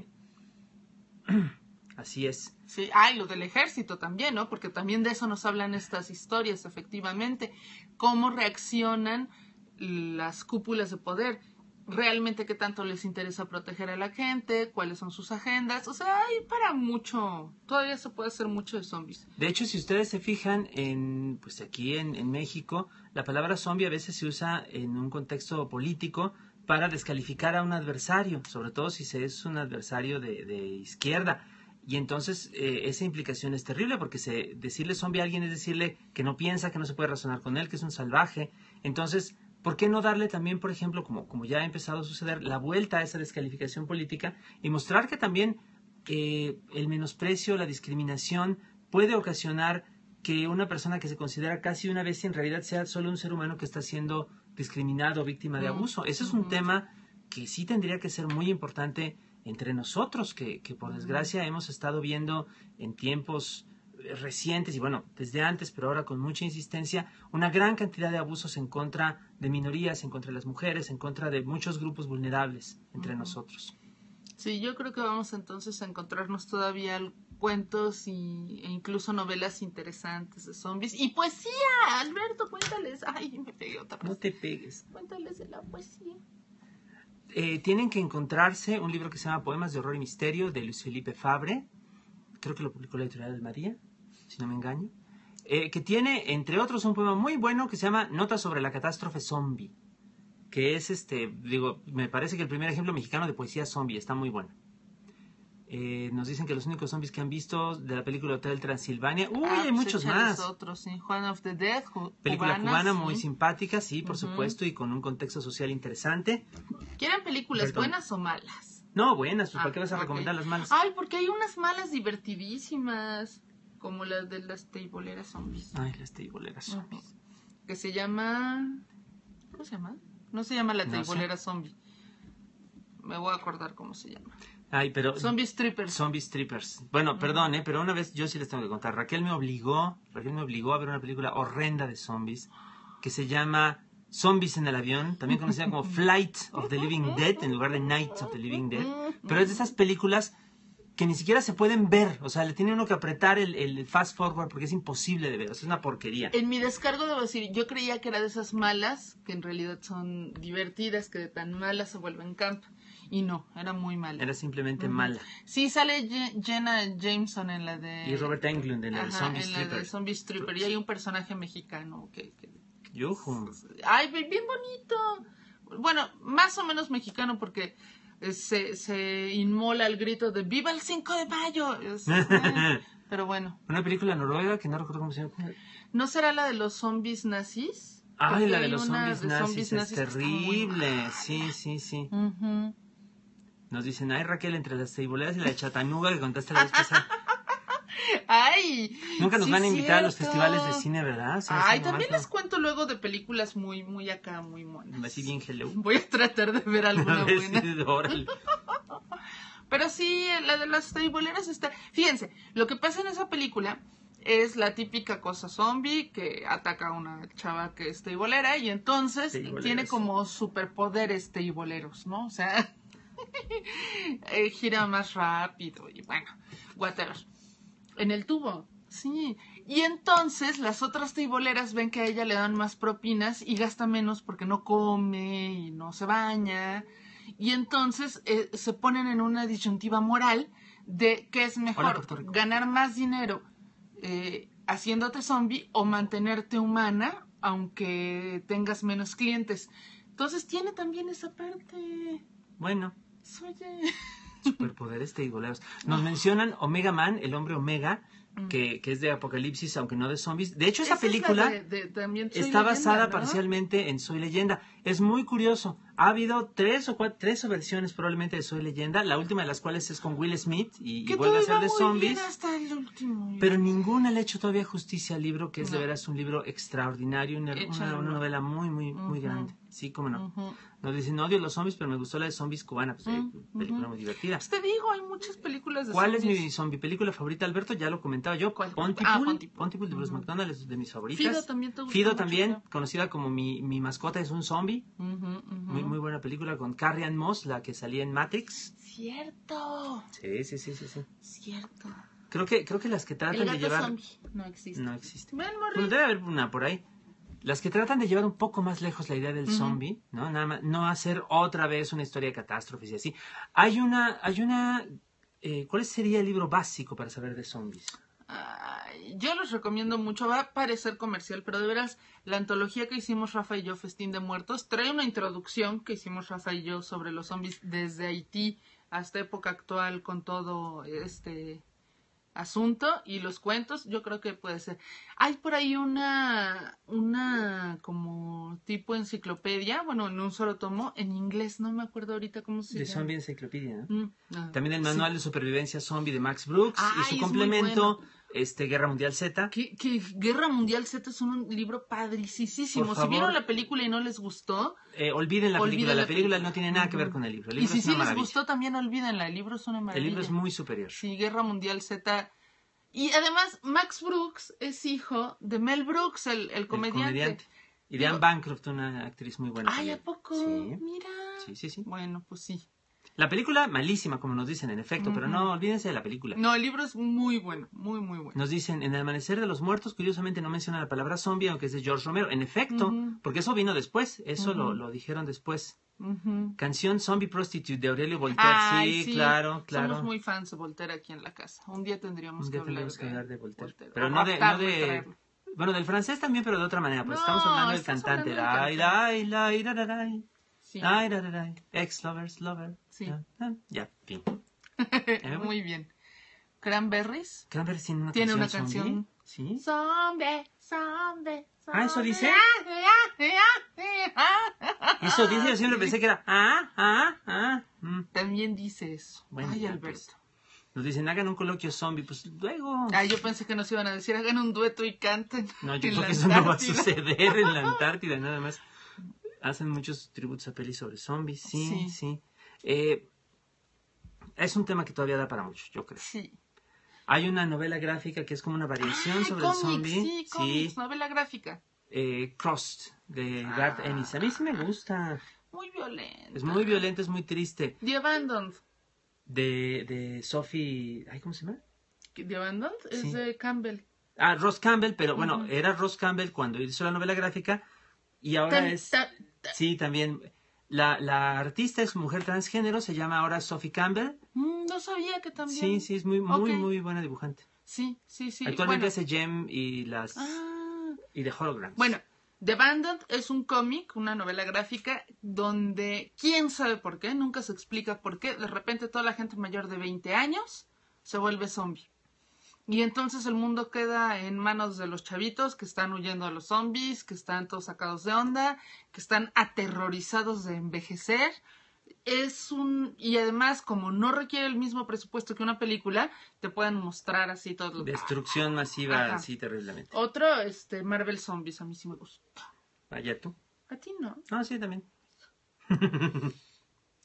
Así es. Sí, ah, y lo del ejército también, ¿no? Porque también de eso nos hablan estas historias, efectivamente. Cómo reaccionan las cúpulas de poder. Realmente qué tanto les interesa proteger a la gente, cuáles son sus agendas. O sea, hay para mucho. Todavía se puede hacer mucho de zombies. De hecho, si ustedes se fijan, en, pues aquí en, en México, la palabra zombie a veces se usa en un contexto político para descalificar a un adversario, sobre todo si se es un adversario de, de izquierda. Y entonces eh, esa implicación es terrible, porque se, decirle zombie a alguien es decirle que no piensa, que no se puede razonar con él, que es un salvaje. Entonces, ¿por qué no darle también, por ejemplo, como, como ya ha empezado a suceder, la vuelta a esa descalificación política y mostrar que también eh, el menosprecio, la discriminación puede ocasionar que una persona que se considera casi una bestia en realidad sea solo un ser humano que está siendo discriminado, víctima de abuso? Ese es un Ujú. tema que sí tendría que ser muy importante entre nosotros, que, que por desgracia hemos estado viendo en tiempos recientes y bueno, desde antes, pero ahora con mucha insistencia, una gran cantidad de abusos en contra de minorías, en contra de las mujeres, en contra de muchos grupos vulnerables entre Ujú. nosotros. Sí, yo creo que vamos entonces a encontrarnos todavía cuentos y, e incluso novelas interesantes de zombies. Y poesía, Alberto, cuéntales. Ay, me pegué otra vez. No te pegues. Cuéntales de la poesía. Eh, tienen que encontrarse un libro que se llama Poemas de Horror y Misterio, de Luis Felipe Fabre. Creo que lo publicó la editorial del María, si no me engaño. Eh, que tiene, entre otros, un poema muy bueno que se llama Notas sobre la catástrofe zombie. Que es, este, digo, me parece que el primer ejemplo mexicano de poesía zombie. Está muy bueno. Eh, nos dicen que los únicos zombies que han visto de la película Hotel Transilvania. Uy, Ah, hay pues muchos échales más. otros, sí. Juan of the Dead, ju- Película cubana, sí. muy simpática, sí, por Ujú. supuesto, y con un contexto social interesante. ¿Quieren películas Perdón. buenas o malas? No, buenas, pues Ah, ¿para qué vas a ok. recomendar las malas? Ay, porque hay unas malas divertidísimas, como las de las teiboleras zombies. Ay, las teiboleras Ujú. zombies. Que se llama... ¿Cómo se llama? No se llama la No teibolera zombie. Me voy a acordar cómo se llama. Ay, pero... Zombie strippers. Zombie strippers. Bueno, perdón, ¿eh? Pero una vez yo sí les tengo que contar. Raquel me obligó, Raquel me obligó a ver una película horrenda de zombies que se llama Zombies en el avión, también conocida como Flight of the Living Dead en lugar de Night of the Living Dead. Pero es de esas películas que ni siquiera se pueden ver. O sea, le tiene uno que apretar el, el fast forward porque es imposible de ver. O sea, es una porquería. En mi descargo debo decir, yo creía que era de esas malas, que en realidad son divertidas, que de tan malas se vuelven camp. Y no, era muy mala. Era simplemente Ujú. mala. Sí, sale Je- Jenna Jameson en la de... Y Robert Englund en el Ajá, Zombie en la de Strippers. Zombie Stripper. Y hay un personaje mexicano que... que- Yujú. Ay, bien bien bonito. Bueno, más o menos mexicano porque eh, se, se inmola al grito de ¡Viva el cinco de mayo! Es, eh, pero bueno. Una película noruega que no recuerdo cómo se llama. ¿No será la de los zombies nazis? Ay, Porque la de hay los una zombies de nazis, zombies es nazis que está muy terrible. mala. Sí, sí, sí. Ujú. Nos dicen, ay Raquel, entre las teiboleras y la de Chatanuga que contaste la vez pasada. ¡Ay! Nunca nos sí van a es invitar a los cierto. festivales de cine, ¿verdad? Somos Ay, nomás también no- les cuento luego de películas muy, muy acá, muy monas. Así bien hello. Voy a tratar de ver alguna A ver buena. si- órale. Pero sí, la de las teiboleras está... Fíjense, lo que pasa en esa película es la típica cosa zombie que ataca a una chava que es teibolera y entonces Teiboleros. tiene como superpoderes teiboleros, ¿no? O sea, eh, gira más rápido y bueno, whatever. En el tubo, sí. Y entonces las otras teiboleras ven que a ella le dan más propinas y gasta menos porque no come y no se baña. Y entonces eh, se ponen en una disyuntiva moral de qué es Hola, mejor, Puerto Rico. ganar más dinero eh, haciéndote zombie o mantenerte humana aunque tengas menos clientes. Entonces tiene también esa parte. Bueno, Oye. superpoderes teiboleros. Nos mencionan Omega Man, el hombre Omega, Mm. que, que es de apocalipsis, aunque no de zombies. De hecho, esa Esa es la película de- de- también Soy está Leyenda, basada ¿no? parcialmente en Soy Leyenda. Es muy curioso. Ha habido tres o cuatro, tres versiones probablemente de Soy Leyenda, la última de las cuales es con Will Smith y, y Que vuelve a todo ser iba de muy zombies. bien hasta el último. Pero ninguna le ha hecho todavía justicia al libro, que es de No. veras un libro extraordinario, una, una, Échalo. una novela muy, muy, muy Ujú. grande. Sí, cómo no. Ujú. Nos dicen, no odio los zombies, pero me gustó la de zombies cubana. Pues, eh, Ujú. película muy divertida. Pues te digo, hay muchas películas de ¿Cuál es zombies. mi zombie película favorita, Alberto? Ya lo comentaba yo. ¿Cuál? Pontypool. Ah, Pontypool. Pontypool de Bruce Ujú. McDonald es de mis favoritas. Fido también te gusta Fido mucho, también, creo. conocida como mi, mi mascota es un zombie. Ujú, ujú. Muy, muy buena película con Carrie Ann Moss, la que salía en Matrix. Cierto, Sí, sí, sí, sí, sí. cierto. Creo que, creo que las que El tratan de gato llevar... zombie no existe. No existe. Ven, Bueno, morri. debe haber una por ahí. Las que tratan de llevar un poco más lejos la idea del Ujú. zombie, ¿no? Nada más, no hacer otra vez una historia de catástrofes y así. Hay una, hay una, eh, ¿cuál sería el libro básico para saber de zombies? Ay, yo los recomiendo mucho. Va a parecer comercial, pero de veras, la antología que hicimos Rafa y yo, Festín de Muertos, trae una introducción que hicimos Rafa y yo sobre los zombies desde Haití hasta época actual con todo este asunto y los cuentos. Yo creo que puede ser. Hay por ahí una, una como tipo enciclopedia, bueno, en un solo tomo, en inglés, no me acuerdo ahorita cómo se De llama. Zombie Encyclopedia, ¿no? Mm, ah, También el sí. manual de supervivencia zombie de Max Brooks Ay, y es su muy complemento, bueno. este, Guerra Mundial Z. Que, que Guerra Mundial Z es un libro padricísimo. Por Si favor. vieron la película y no les gustó, Eh, olviden la Olviden película, la la película película. no tiene nada que ver Ujú. con el libro. El y libro si es sí una les maravilla. gustó, también olvídenla. El libro es una El maravilla. libro es muy superior. Sí, Guerra Mundial Z. Y además, Max Brooks es hijo de Mel Brooks, el, el El comediante. Y de Digo- Anne Bancroft, una actriz muy buena. Ay, también. ¿a poco? Sí. Mira. Sí, sí, sí. Bueno, pues sí. La película, malísima, como nos dicen, en efecto, pero Ujú. no olvídense de la película. No, el libro es muy bueno, muy, muy bueno. Nos dicen, en El Amanecer de los Muertos, curiosamente no menciona la palabra zombie, aunque es de George Romero. En efecto, Ujú. porque eso vino después, eso lo, Ujú. lo dijeron después. Ujú. Canción Zombie Prostitute de Aurelio Voltaire. Ay, sí, claro, claro. Somos muy fans de Voltaire aquí en la casa. Un día tendríamos Un que día hablar, tendremos que de, hablar de Voltaire. Voltaire. Pero O no de, no raptarlo y de... traerlo. Bueno, del francés también, pero de otra manera. Pues No, estamos hablando del estás cantante. hablando Lai, del lai, lai, ra, ra, rai. Sí. Lai, ra, ra, rai. Ex-lovers, lover. Sí. Ya, ah, ya, fin. Muy bien. Cranberries Cranberries tiene una tiene una canción canción. zombie. ¿Sí? Zombie, zombie, Ah, ¿eso zombie. dice? Eso dice, yo siempre pensé que era... Ah, ah, ah. mm. También dice eso. Bueno, Ay, ya, Alberto. pues. Nos dicen, hagan un coloquio zombie. Pues luego... Ay, yo pensé que nos iban a decir, hagan un dueto y canten. No, yo en creo la que eso no va a Antártida. suceder en la Antártida, nada más. Hacen muchos tributos a pelis sobre zombies, sí, sí. Sí. Eh, es un tema que todavía da para mucho, yo creo. Sí. Hay una novela gráfica que es como una variación Ay, sobre cómics, el zombie. Sí, cómics, novela gráfica. eh, Crossed, de Garth Ah. Ennis. A mí sí me gusta. Muy violenta. Es muy violento, es muy triste. The Abandoned. De, de Sophie... Ay, ¿cómo se llama? The Abandoned es Sí. de Campbell. Ah, Ross Campbell, pero bueno, Ujú. era Ross Campbell cuando hizo la novela gráfica y ahora Tan- es... ta- ta- Sí, también. La, la artista es mujer transgénero, se llama ahora Sophie Campbell. Mm, no sabía que también. Sí, sí, es muy, muy, Ok. muy buena dibujante. Sí, sí, sí. Actualmente bueno. hace Gem y las Ah. y The Holograms. Bueno, The Abandoned es un cómic, una novela gráfica, donde quién sabe por qué, nunca se explica por qué, de repente toda la gente mayor de veinte años se vuelve zombie. Y entonces el mundo queda en manos de los chavitos que están huyendo de los zombies, que están todos sacados de onda, que están aterrorizados de envejecer. Es un... Y además, como no requiere el mismo presupuesto que una película, te pueden mostrar así todo. Destrucción masiva, Ajá. así terriblemente. Otro, este, Marvel Zombies, a mí sí me gusta. Vaya tú. A ti no. Ah, sí, también.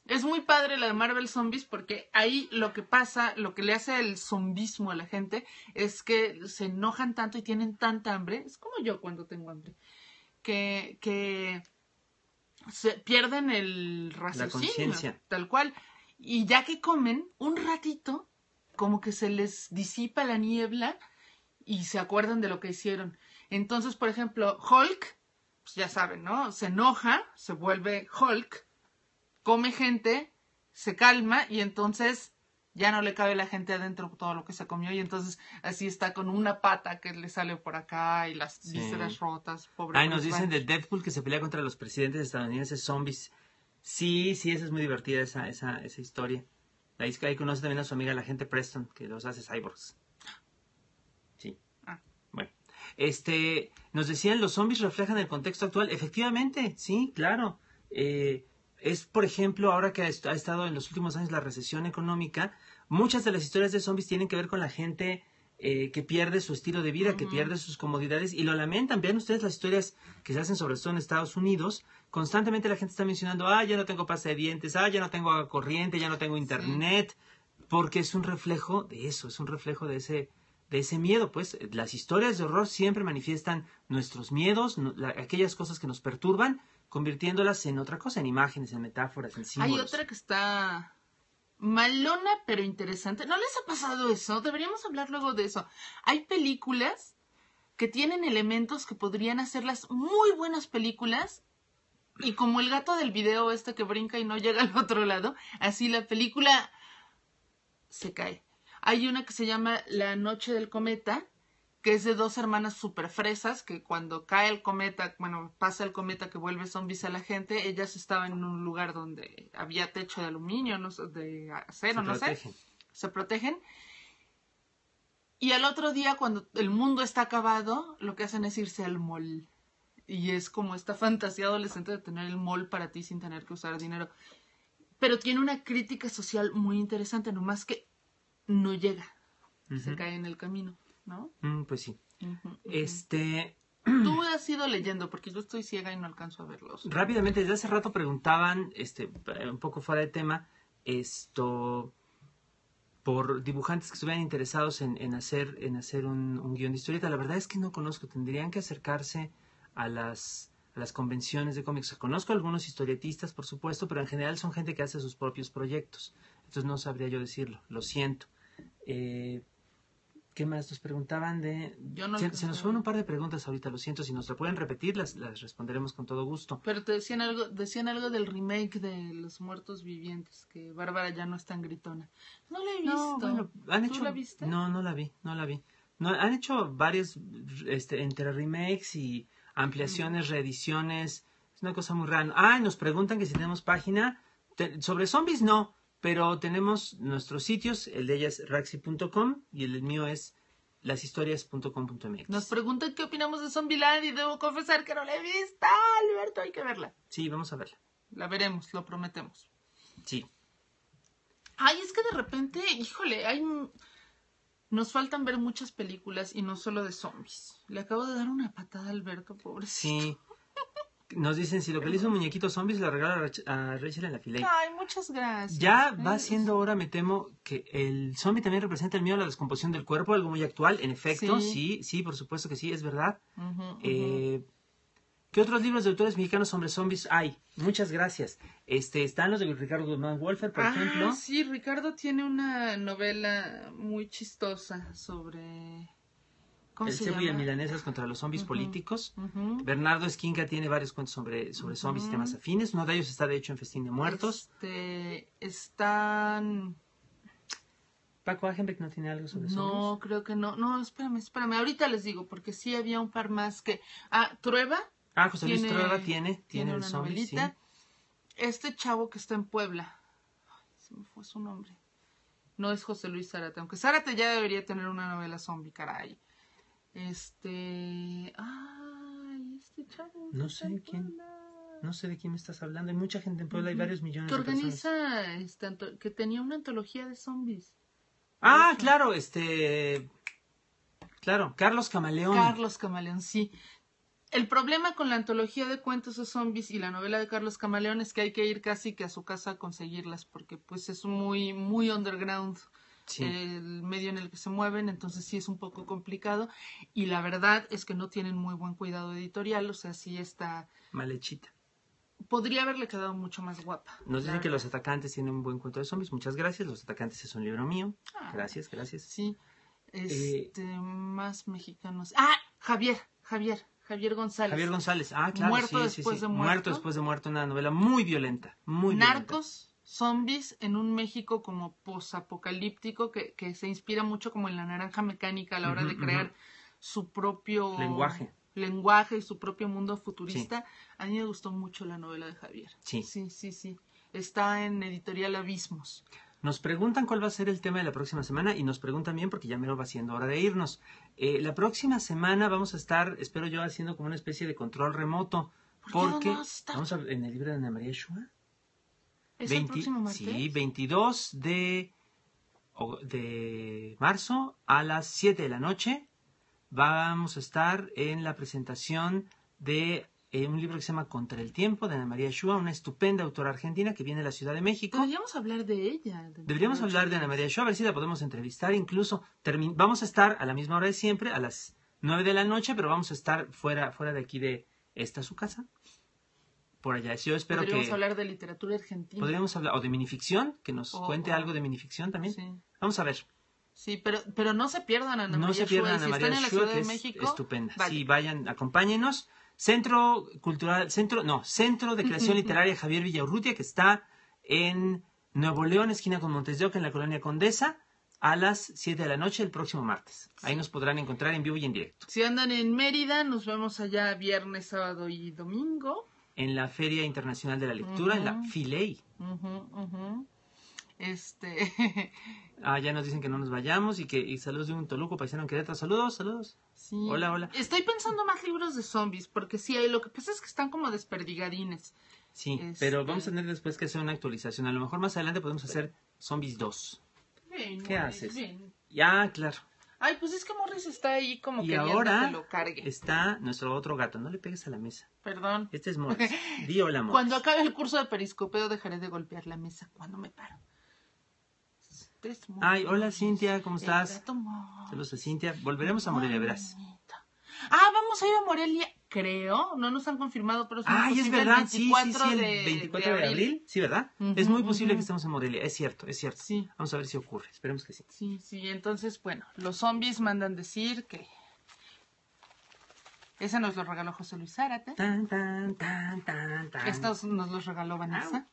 Es muy padre la de Marvel Zombies porque ahí lo que pasa, lo que le hace el zombismo a la gente es que se enojan tanto y tienen tanta hambre. Es como yo cuando tengo hambre. Que, que se pierden el La raciocinio, conciencia. tal cual. Y ya que comen, un ratito, como que se les disipa la niebla y se acuerdan de lo que hicieron. Entonces, por ejemplo, Hulk, pues ya saben, ¿no? Se enoja, se vuelve Hulk, come gente, se calma y entonces ya no le cabe a la gente adentro todo lo que se comió y entonces así está con una pata que le sale por acá y las Sí. vísceras rotas. Pobre Ay, nos Bruce dicen Banner. del Deadpool que se pelea contra los presidentes estadounidenses zombies. Sí, sí, esa es muy divertida esa, esa, esa historia. Ahí, ahí conoce también a su amiga la agente Preston, que los hace cyborgs. Sí. Ah. Bueno. Este, nos decían, los zombies reflejan el contexto actual. Efectivamente, sí, claro. Eh, es, por ejemplo, ahora que ha, est- ha estado en los últimos años la recesión económica, muchas de las historias de zombies tienen que ver con la gente eh, que pierde su estilo de vida, que Ujú. pierde sus comodidades y lo lamentan. Vean ustedes las historias que se hacen sobre todo en Estados Unidos. Constantemente la gente está mencionando, ah, ya no tengo pasta de dientes, ah, ya no tengo agua corriente, ya no tengo internet, porque es un reflejo de eso, es un reflejo de ese de ese miedo, pues las historias de horror siempre manifiestan nuestros miedos, no- la- aquellas cosas que nos perturban, convirtiéndolas en otra cosa, en imágenes, en metáforas, en símbolos. Hay otra que está malona pero interesante. ¿No les ha pasado eso? Deberíamos hablar luego de eso. Hay películas que tienen elementos que podrían hacerlas muy buenas películas y como el gato del video este que brinca y no llega al otro lado, así la película se cae. Hay una que se llama La Noche del Cometa, que es de dos hermanas super fresas, que cuando cae el cometa, bueno, pasa el cometa que vuelve zombies a la gente, ellas estaban en un lugar donde había techo de aluminio, no sé, de acero, Se no protegen. sé, se protegen. Y al otro día, cuando el mundo está acabado, lo que hacen es irse al mall. Y es como esta fantasía adolescente de tener el mall para ti sin tener que usar dinero. Pero tiene una crítica social muy interesante, nomás que no llega. Se Ujú. cae en el camino, ¿no? Mm, pues sí. Ujú, ujú. Este, Tú has ido leyendo, porque yo estoy ciega y no alcanzo a verlos. rápidamente, desde hace rato preguntaban, este, eh, un poco fuera de tema, esto, por dibujantes que estuvieran interesados en, en hacer, en hacer un, un guión de historieta. La verdad es que no conozco, tendrían que acercarse a las, a las convenciones de cómics. Conozco algunos historietistas, por supuesto, pero en general son gente que hace sus propios proyectos. Entonces no sabría yo decirlo, lo siento. Eh, ¿Qué más nos preguntaban de...? Yo no se, alcancé se nos a fueron ver. un par de preguntas ahorita, lo siento. Si nos lo pueden repetir, las, las responderemos con todo gusto. Pero te decían algo, decían algo del remake de Los Muertos Vivientes, que Bárbara ya no es tan gritona. No la he visto. No, bueno, han ¿Tú hecho... la viste? No, no la vi, no la vi. No, han hecho varios, este, entre remakes y ampliaciones, reediciones. Es una cosa muy rara. Ah, nos preguntan que si tenemos página. Te- sobre zombies, no. Pero tenemos nuestros sitios. El de ella es raxi punto com y el mío es lashistorias punto com punto m x. Nos preguntan qué opinamos de Zombieland y debo confesar que no la he visto. Alberto, hay que verla. Sí, vamos a verla. La veremos, lo prometemos. Sí. Ay, es que de repente, híjole, hay... Nos faltan ver muchas películas y no solo de zombies. Le acabo de dar una patada a Alberto, pobrecito. Sí. Nos dicen, si lo que le hizo un muñequito zombies, lo regala a Rach- a Rachel en la filey. Ay, muchas gracias. Ya Eh, va siendo hora, me temo, que el zombie también representa el miedo a la descomposición del cuerpo, algo muy actual, en efecto, Sí. sí, sí, por supuesto que sí, es verdad. Ujú, ujú. Eh, ¿Qué otros libros de autores mexicanos sobre zombies hay? Muchas gracias. Este, están los de Ricardo Guzmán Wolfer, por ah, ejemplo. sí, Ricardo tiene una novela muy chistosa sobre... ¿Cómo El se cebo y llama? milanesas contra los zombies Ujú. políticos. Ujú. Bernardo Esquinca tiene varios cuentos sobre, sobre zombies y Ujú. temas afines. Uno de ellos está, de hecho, en Festín de Muertos. Este, están... Paco Agenbeck no tiene algo sobre No, zombies. creo que no. No, espérame, espérame. Ahorita les digo, porque sí había un par más que... Ah, Trueba. Ah, José Luis tiene- Trueba tiene, tiene, Tiene el una zombie, sí. novelita. Este chavo que está en Puebla. Ay, se me fue su nombre. No es José Luis Zárate, aunque Zárate ya debería tener una novela zombie, caray. Este... Ay, este chavo. No está sé en quién. Puebla. No sé de quién me estás hablando. Hay mucha gente en Puebla, hay Ujú. varios millones Que de personas. organiza, esta anto- que tenía una antología de zombies. Ah, Eso. claro, este... Claro, Carlos Camaleón. Carlos Camaleón, sí. El problema con la antología de cuentos de zombies y la novela de Carlos Camaleón es que hay que ir casi que a su casa a conseguirlas, porque pues es muy, muy underground Sí. el medio en el que se mueven, entonces sí es un poco complicado. Y la verdad es que no tienen muy buen cuidado editorial, o sea, sí está... Mal hechita. Podría haberle quedado mucho más guapa. Nos dicen la que verdad. Los Atacantes tienen un buen cuento de zombies. Muchas gracias. Los Atacantes es un libro mío. Ah. Gracias, gracias. Sí, este, más mexicanos. Ah, Javier, Javier, Javier González. Javier González. Ah, claro. Muerto sí, sí, después sí. de muerto. Muerto después de muerto. Una novela muy violenta. Muy violenta. Narcos, zombies en un México como posapocalíptico que, que se inspira mucho como en La Naranja Mecánica a la hora Ujú, de crear ujú. su propio Lenguaje. lenguaje y su propio mundo futurista. A mí me gustó mucho la novela de Javier. Sí. Sí, sí, sí. Está en Editorial Abismos. Nos preguntan cuál va a ser el tema de la próxima semana y nos preguntan bien porque ya me lo va siendo hora de irnos. Eh, la próxima semana vamos a estar, espero yo, haciendo como una especie de control remoto. ¿Por qué Porque dónde vas a estar? vamos a, en el libro de Ana María Shua. ¿Es veinte el próximo martes? Sí, veintidós de, o- de marzo a las siete de la noche. Vamos a estar en la presentación de eh, un libro que se llama Contra el Tiempo, de Ana María Shua, una estupenda autora argentina que viene de la Ciudad de México. Deberíamos hablar de ella. de Deberíamos María hablar de Ana María Shua, a ver si la podemos entrevistar. Incluso termi- vamos a estar a la misma hora de siempre, a las nueve de la noche, pero vamos a estar fuera, fuera de aquí de esta su casa. Por allá. Yo espero Podríamos que hablar de literatura argentina. podríamos hablar, o de minificción, que nos O- cuente o- algo de minificción también. Sí, Vamos a ver. sí, pero, pero no se pierdan a Ana No María se pierdan Shua. a Y Ana si María están en la Shua, Ciudad que de es México, estupenda. vayan. Sí, vayan, acompáñenos. Centro Cultural, Centro, no, Centro de Creación Literaria Javier Villaurrutia, que está en Nuevo León, esquina con Montes de Oca, en la Colonia Condesa, a las siete de la noche el próximo martes. Ahí nos podrán encontrar en vivo y en directo. Si andan en Mérida, nos vemos allá viernes, sábado y domingo. En la Feria Internacional de la Lectura, en la Ujú. FILEI. Ujú, ujú. Este. Ah, ya nos dicen que no nos vayamos y que y saludos de un Toluco paisano en Querétaro. Saludos, saludos. Sí. Hola, hola. Estoy pensando más libros de zombies, porque sí, hay- lo que pasa es que están como desperdigadines. Sí, Este- pero vamos a tener después que hacer una actualización. A lo mejor más adelante podemos hacer Zombies dos. Ven, ¿Qué Morris, haces? ven. Ya, claro. Ay, pues es que Morris está ahí como Y queriendo ahora que lo cargue. está nuestro otro gato. No le pegues a la mesa. Perdón. Este es Morris. Di hola, Morris. Cuando acabe el curso de periscopeo dejaré de golpear la mesa cuando me paro. Este es Ay, Morris, hola, Cintia, ¿cómo el estás? gato Morris. Saludos a Cintia. Volveremos a Morelia, verás. Bonito. Ah, vamos a ir a Morelia, creo. No nos han confirmado, pero es muy Ay, es posible el verdad. Sí, sí, veinticuatro sí. El de- veinticuatro de de abril. abril. Sí, ¿verdad? Ujú, Es muy posible ujú. que estemos en Morelia. Es cierto, es cierto. Sí. Vamos a ver si ocurre. Esperemos que sí. Sí, sí, entonces, bueno, los zombies mandan decir que... Ese nos lo regaló José Luis Zárate. Tan, tan, tan, tan, tan. Estos nos los regaló Vanessa.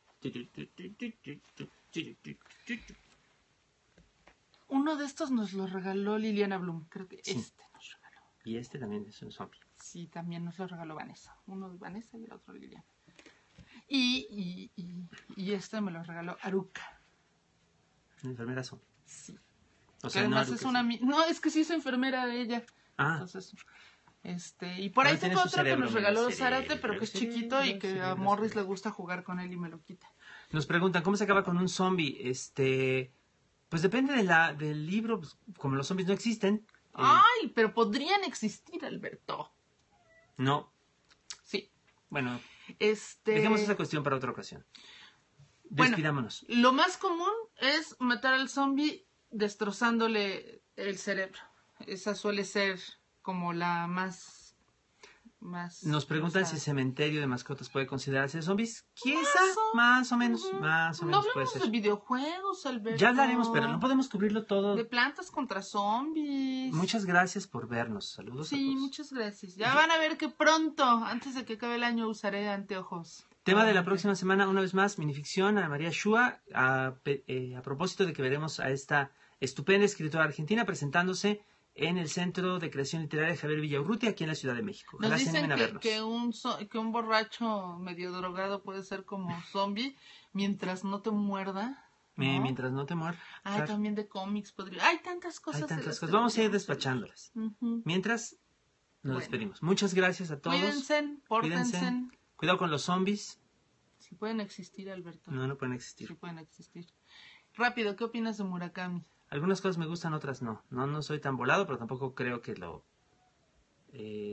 Uno de estos nos lo regaló Liliana Blum. Creo que Sí. este nos regaló. Y este también es un zombie. Sí, también nos lo regaló Vanessa. Uno de Vanessa y el otro Liliana. Y, y, y, y este me lo regaló Aruka. Una enfermera zombie. Sí. O Que sea, no, además Aruka, es una... sí. ami- No, es que sí es enfermera de ella. Ah, Entonces, este, y por ahí Ahora tiene tengo su otro que cerebro, nos mira, regaló cerebro, Zárate, pero que es cerebro, chiquito y que a cerebro, Morris cerebro. le gusta jugar con él y me lo quita. nos preguntan, ¿cómo se acaba con un zombie? Este, pues depende de la, del libro. Pues, como los zombies no existen. eh, Ay, pero podrían existir, Alberto. No. Sí. Bueno, Este, dejemos esa cuestión para otra ocasión. Bueno. Despidámonos. lo más común es matar al zombie destrozándole el cerebro. Esa suele ser como la más... más Nos preguntan usada. si cementerio de mascotas puede considerarse zombies. Quizá, Más o- más o menos, Ujú. más o No menos puede hablamos ser. de videojuegos, Alberto. Ya hablaremos, pero no podemos cubrirlo todo. De plantas contra zombies. Muchas gracias por vernos. Saludos a Sí, todos. muchas gracias. Ya van a ver que pronto, antes de que acabe el año, usaré anteojos. Tema de la próxima semana, una vez más, minificción, Ana María Shua, a, pe- eh, a propósito de que veremos a esta estupenda escritora argentina presentándose en el Centro de Creación Literaria Javier Villaurrutia, aquí en la Ciudad de México. Nos Ojalá se dicen animen a que, vernos. que, un zo- que un borracho medio drogado puede ser como zombie mientras no te muerda. Eh, ¿no? mientras no te mueras. Ay, claro, también de cómics podría. Hay tantas cosas. hay de tantas las cosas. que Vamos a ir podríamos despachándolas. hablar. Ujú. Mientras, nos Bueno. despedimos. Muchas gracias a todos. Cuídense, pórtense. Cuídense. Cuidado con los zombies. Si pueden existir, Alberto. No, no pueden Si existir. pueden existir. Rápido, ¿qué opinas de Murakami? Algunas cosas me gustan, otras no. No, no soy tan volado, pero tampoco creo que lo... eh,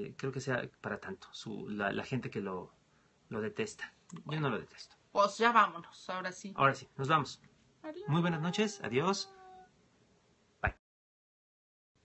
eh, creo que sea para tanto, su, la, la gente que lo, lo detesta. Yo no lo detesto. Pues ya vámonos, ahora sí. Ahora sí, nos vamos. Adiós. Muy buenas noches, adiós.